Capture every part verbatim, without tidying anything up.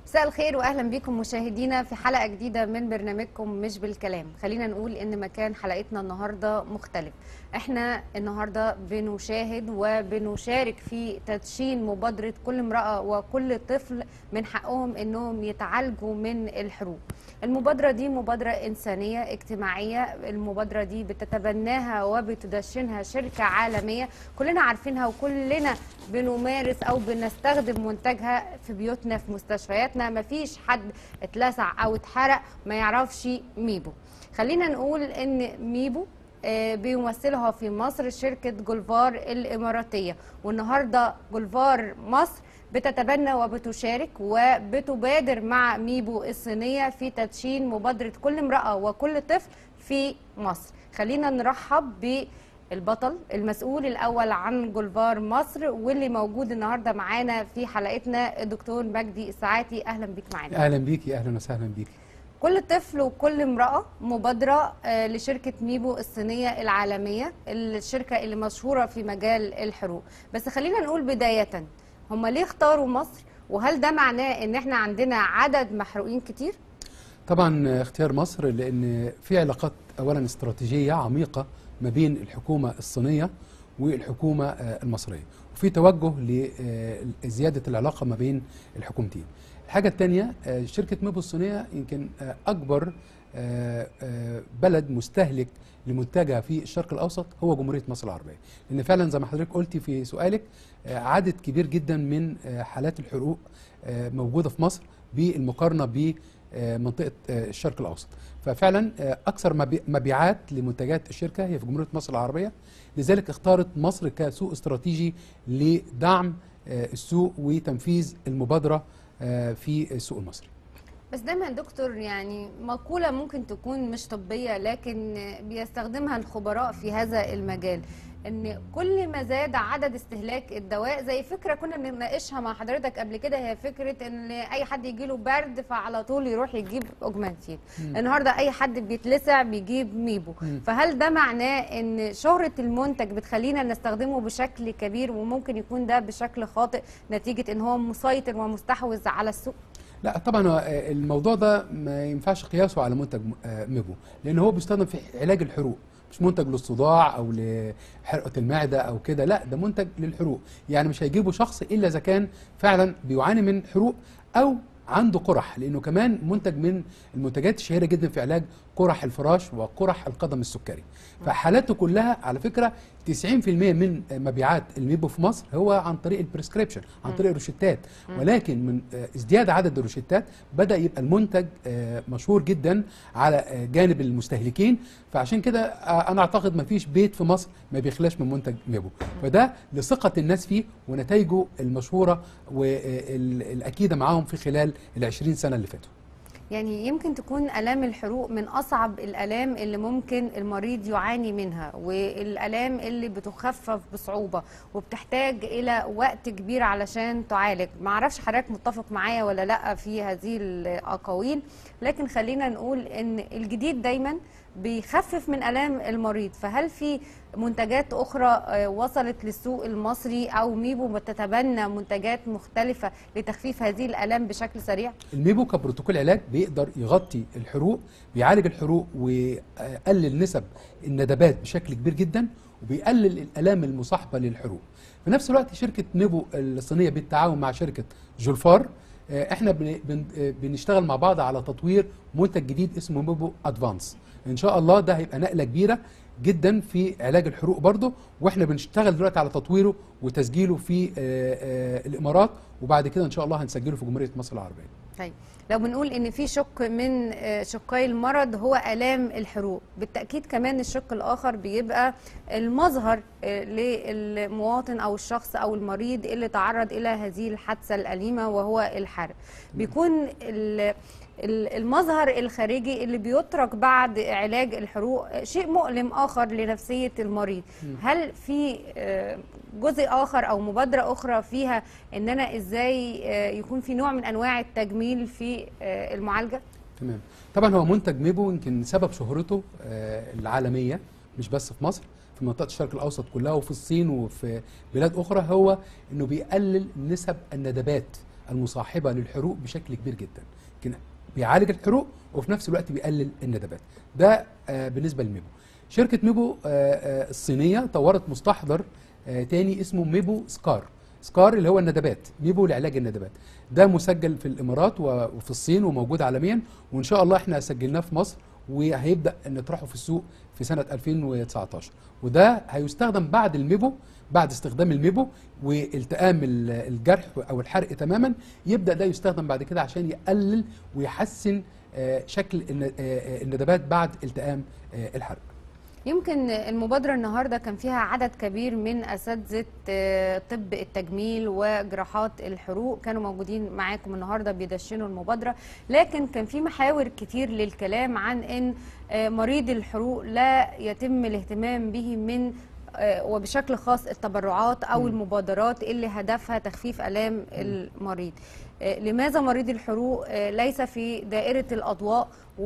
مساء الخير واهلا بكم مشاهدينا في حلقه جديده من برنامجكم مش بالكلام. خلينا نقول ان مكان حلقتنا النهارده مختلف. احنا النهارده بنشاهد وبنشارك في تدشين مبادره كل امراه وكل طفل من حقهم انهم يتعالجوا من الحروق. المبادره دي مبادره انسانيه اجتماعيه، المبادره دي بتتبناها وبتدشنها شركه عالميه كلنا عارفينها وكلنا بنمارس او بنستخدم منتجها في بيوتنا في مستشفياتنا. مفيش حد اتلسع او اتحرق ما يعرفش ميبو. خلينا نقول ان ميبو بيمثلها في مصر شركة جولفار الإماراتية، والنهاردة جولفار مصر بتتبنى وبتشارك وبتبادر مع ميبو الصينية في تدشين مبادرة كل امرأة وكل طفل في مصر. خلينا نرحب بالبطل المسؤول الأول عن جولفار مصر واللي موجود النهاردة معانا في حلقتنا الدكتور مجدي الساعاتي. أهلا بيك معانا. أهلا بيكي، أهلا وسهلا بيكي. كل طفل وكل امرأة مبادرة لشركة ميبو الصينية العالمية، الشركة اللي مشهورة في مجال الحروق. بس خلينا نقول بداية، هم ليه اختاروا مصر؟ وهل ده معناه ان احنا عندنا عدد محروقين كتير؟ طبعا اختيار مصر لان في علاقات اولا استراتيجية عميقة ما بين الحكومة الصينية والحكومة المصرية، وفي توجه لزيادة العلاقة ما بين الحكومتين. الحاجة الثانية، شركة ميبو الصينية يمكن أكبر بلد مستهلك لمنتجها في الشرق الأوسط هو جمهورية مصر العربية، لأن فعلا زي ما حضرتك قلتي في سؤالك عدد كبير جدا من حالات الحروق موجودة في مصر بالمقارنة بمنطقة الشرق الأوسط. ففعلا أكثر مبيعات لمنتجات الشركة هي في جمهورية مصر العربية، لذلك اختارت مصر كسوق استراتيجي لدعم السوق وتنفيذ المبادرة في السوق المصري. بس دايما يا دكتور يعني مقولة ممكن تكون مش طبية لكن بيستخدمها الخبراء في هذا المجال، ان كل ما زاد عدد استهلاك الدواء، زي فكرة كنا بنناقشها مع حضرتك قبل كده، هي فكرة ان اي حد يجيله برد فعلى طول يروح يجيب اوجمانتين. النهارده اي حد بيتلسع بيجيب ميبو. مم. فهل ده معناه ان شهرة المنتج بتخلينا نستخدمه بشكل كبير وممكن يكون ده بشكل خاطئ نتيجة ان هو مسيطر ومستحوذ على السوق؟ لا طبعا الموضوع ده ما ينفعش قياسه على منتج ميبو، لان هو بيستخدم في علاج الحروق، مش منتج للصداع او لحرقه المعده او كده، لا ده منتج للحروق. يعني مش هيجيبه شخص الا اذا كان فعلا بيعاني من حروق او عنده قرح، لانه كمان منتج من المنتجات الشهيره جدا في علاج قرح الفراش وقرح القدم السكري. فحالاته كلها على فكره تسعين في المية من مبيعات الميبو في مصر هو عن طريق البريسكريبشن، عن طريق الروشتات، ولكن من ازدياد عدد الروشتات بدا يبقى المنتج مشهور جدا على جانب المستهلكين. فعشان كده انا اعتقد ما فيش بيت في مصر ما بيخلاش من منتج ميبو، فده لثقه الناس فيه ونتائجه المشهوره والاكيده معاهم في خلال العشرين سنه اللي فاتوا. يعني يمكن تكون آلام الحروق من أصعب الآلام اللي ممكن المريض يعاني منها، والآلام اللي بتخفف بصعوبة وبتحتاج إلى وقت كبير علشان تعالج. معرفش حضرتك متفق معايا ولا لأ في هذه الأقاويل، لكن خلينا نقول إن الجديد دايما بيخفف من آلام المريض. فهل في منتجات أخرى وصلت للسوق المصري أو ميبو بتتبنى منتجات مختلفة لتخفيف هذه الآلام بشكل سريع؟ الميبو كبروتوكول علاج بيقدر يغطي الحروق، بيعالج الحروق ويقلل نسب الندبات بشكل كبير جدا، وبيقلل الآلام المصاحبة للحروق. في نفس الوقت شركة ميبو الصينية بالتعاون مع شركة جولفار احنا بنشتغل مع بعض على تطوير منتج جديد اسمه ميبو ادفانس. ان شاء الله ده هيبقى نقله كبيره جدا في علاج الحروق برضه، واحنا بنشتغل دلوقتي على تطويره وتسجيله في الامارات، وبعد كده ان شاء الله هنسجله في جمهوريه مصر العربيه. طيب لو بنقول ان في شق من شقي المرض هو آلام الحروق، بالتأكيد كمان الشق الآخر بيبقى المظهر للمواطن أو الشخص أو المريض اللي تعرض إلى هذه الحادثة الأليمة وهو الحرق. بيكون المظهر الخارجي اللي بيترك بعد علاج الحروق شيء مؤلم آخر لنفسية المريض. هل في جزء آخر أو مبادرة أخرى فيها إن أنا إزاي يكون في نوع من أنواع التجميل في المعالجة؟ تمام. طبعا هو منتج ميبو يمكن سبب شهرته العالمية مش بس في مصر، في منطقة الشرق الأوسط كلها وفي الصين وفي بلاد أخرى، هو إنه بيقلل نسب الندبات المصاحبه للحروق بشكل كبير جدا. يمكن بيعالج الحروق وفي نفس الوقت بيقلل الندبات. ده آه بالنسبه لميبو. شركه ميبو آه آه الصينيه طورت مستحضر آه تاني اسمه ميبو سكار. سكار اللي هو الندبات، ميبو لعلاج الندبات. ده مسجل في الامارات وفي الصين وموجود عالميا، وان شاء الله احنا سجلناه في مصر وهيبدا نطرحه في السوق في سنه ألفين وتسعتاشر. وده هيستخدم بعد الميبو، بعد استخدام الميبو والتئام الجرح او الحرق تماما، يبدا ده يستخدم بعد كده عشان يقلل ويحسن شكل الندبات بعد التئام الحرق. يمكن المبادرة النهاردة كان فيها عدد كبير من أساتذة طب التجميل وجراحات الحروق كانوا موجودين معاكم النهاردة بيدشنوا المبادرة، لكن كان في محاور كتير للكلام عن أن مريض الحروق لا يتم الاهتمام به من وبشكل خاص التبرعات أو المبادرات اللي هدفها تخفيف آلام المريض. لماذا مريض الحروق ليس في دائرة الأضواء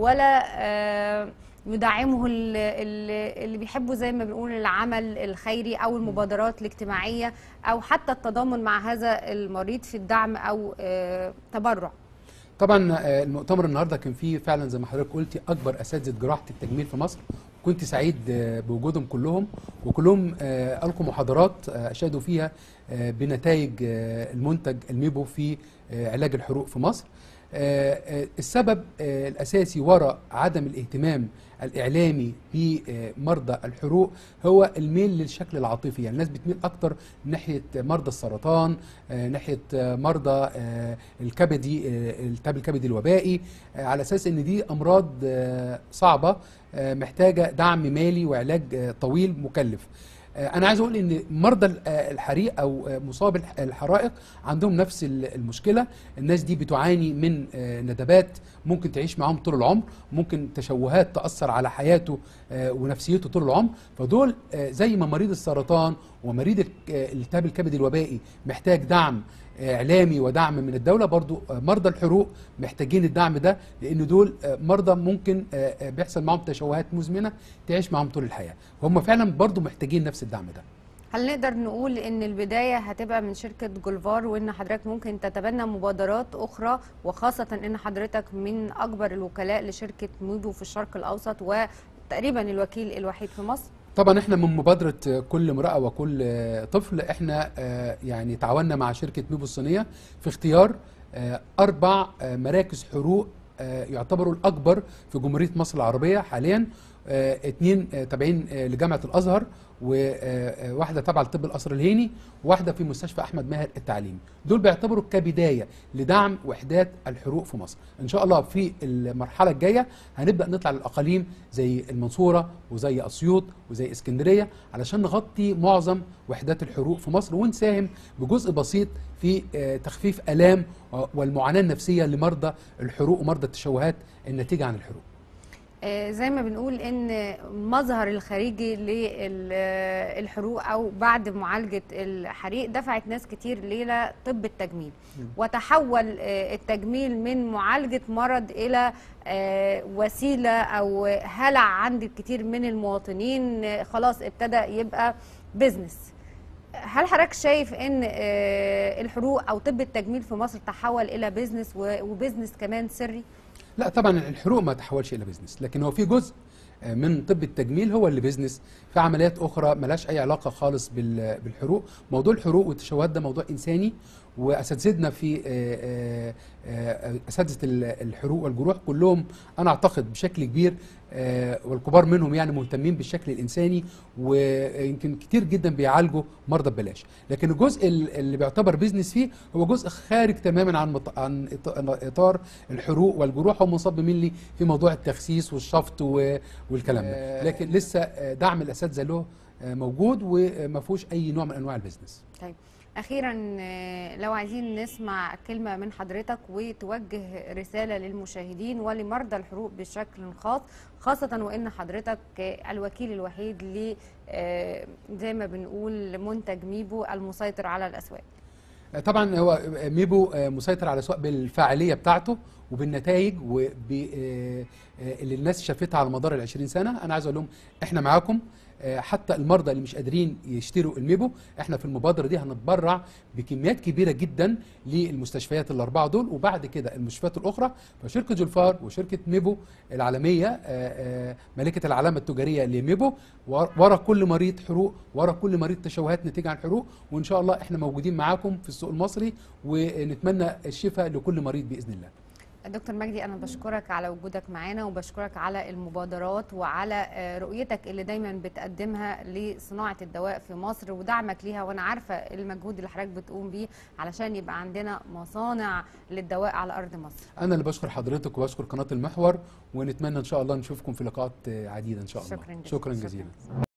ولا يدعمه اللي بيحبوا زي ما بنقول العمل الخيري او المبادرات الاجتماعيه او حتى التضامن مع هذا المريض في الدعم او تبرع؟ طبعا المؤتمر النهارده كان فيه فعلا زي ما حضرتك قلتي اكبر اساتذه جراحه التجميل في مصر، كنت سعيد بوجودهم كلهم، وكلهم القوا محاضرات اشادوا فيها بنتائج المنتج الميبو في علاج الحروق في مصر. السبب الأساسي وراء عدم الاهتمام الإعلامي بمرضى الحروق هو الميل للشكل العاطفي. يعني الناس بتميل أكتر ناحية مرضى السرطان، ناحية مرضى الكبدي، التهاب الكبدي الوبائي، على أساس أن دي أمراض صعبة محتاجة دعم مالي وعلاج طويل مكلف. أنا عايز أقول إن مرضى الحريق أو مصاب الحرائق عندهم نفس المشكلة. الناس دي بتعاني من ندبات ممكن تعيش معاهم طول العمر، ممكن تشوهات تأثر على حياته ونفسيته طول العمر. فدول زي ما مريض السرطان ومريض التهاب الكبد الوبائي محتاج دعم إعلامي ودعم من الدولة، برضو مرضى الحروق محتاجين الدعم ده، لأن دول مرضى ممكن بيحصل معهم تشوهات مزمنة تعيش معهم طول الحياة، هم فعلا برضو محتاجين نفس الدعم ده. هل نقدر نقول ان البداية هتبقى من شركة جولفار وان حضرتك ممكن تتبنى مبادرات اخرى، وخاصة ان حضرتك من اكبر الوكلاء لشركة ميبو في الشرق الاوسط وتقريبا الوكيل الوحيد في مصر؟ طبعا احنا من مبادرة كل امرأة وكل طفل احنا يعني تعاوننا مع شركة ميبو الصينية في اختيار اربع مراكز حروق يعتبروا الاكبر في جمهورية مصر العربية حاليا. اتنين تابعين لجامعة الازهر، وواحدة تابعة لطب القصر الهيني، وواحدة في مستشفى احمد ماهر التعليمي. دول بيعتبروا كبداية لدعم وحدات الحروق في مصر. ان شاء الله في المرحلة الجاية هنبدأ نطلع للاقاليم زي المنصورة وزي اسيوط وزي اسكندرية علشان نغطي معظم وحدات الحروق في مصر، ونساهم بجزء بسيط في تخفيف آلام والمعاناة النفسية لمرضى الحروق ومرضى التشوهات الناتجة عن الحروق. زي ما بنقول ان المظهر الخارجي للحروق او بعد معالجه الحريق دفعت ناس كتير ليله طب التجميل، وتحول التجميل من معالجه مرض الى وسيله او هلع عند الكثير من المواطنين، خلاص ابتدى يبقى بيزنس. هل حضرتك شايف ان الحروق او طب التجميل في مصر تحول الى بيزنس وبيزنس كمان سري؟ لا طبعا الحروق ما تحولش الى بيزنس، لكن هو في جزء من طب التجميل هو اللي بيزنس، في عمليات اخرى ملهاش اي علاقه خالص بالحروق. موضوع الحروق والتشوهات ده موضوع انساني، واساتذتنا في اساتذه الحروق والجروح كلهم انا اعتقد بشكل كبير والكبار منهم يعني مهتمين بالشكل الانساني، ويمكن كتير جدا بيعالجوا مرضى ببلاش. لكن الجزء اللي بيعتبر بيزنس فيه هو جزء خارج تماما عن عن اطار الحروق والجروح، هو منصب ملي في موضوع التخسيس والشفط والكلام ده، لكن لسه دعم الاساتذه له موجود وما فيهوش اي نوع من انواع البيزنس. طيب أخيرا لو عايزين نسمع كلمة من حضرتك وتوجه رسالة للمشاهدين ولمرضى الحروق بشكل خاص، خاصة وإن حضرتك الوكيل الوحيد ل زي ما بنقول منتج ميبو المسيطر على الأسواق. طبعا هو ميبو مسيطر على الأسواق بالفاعلية بتاعته وبالنتائج واللي الناس شافتها على مدار العشرين سنة. أنا عايز أقول لهم إحنا معاكم، حتى المرضى اللي مش قادرين يشتروا الميبو، احنا في المبادره دي هنتبرع بكميات كبيره جدا للمستشفيات الاربعه دول، وبعد كده المستشفيات الاخرى. فشركه جولفار وشركه ميبو العالميه مالكه العلامه التجاريه لميبو، ورا كل مريض حروق، ورا كل مريض تشوهات نتيجه عن الحروق، وان شاء الله احنا موجودين معاكم في السوق المصري، ونتمنى الشفاء لكل مريض باذن الله. دكتور مجدي، أنا بشكرك على وجودك معانا، وبشكرك على المبادرات وعلى رؤيتك اللي دايما بتقدمها لصناعة الدواء في مصر ودعمك ليها، وأنا عارفة المجهود اللي حضرتك بتقوم بيه علشان يبقى عندنا مصانع للدواء على أرض مصر. أنا اللي بشكر حضرتك وبشكر قناة المحور، ونتمنى إن شاء الله نشوفكم في لقاءات عديدة إن شاء الله. شكرا جزيلا. شكرا جزيلا.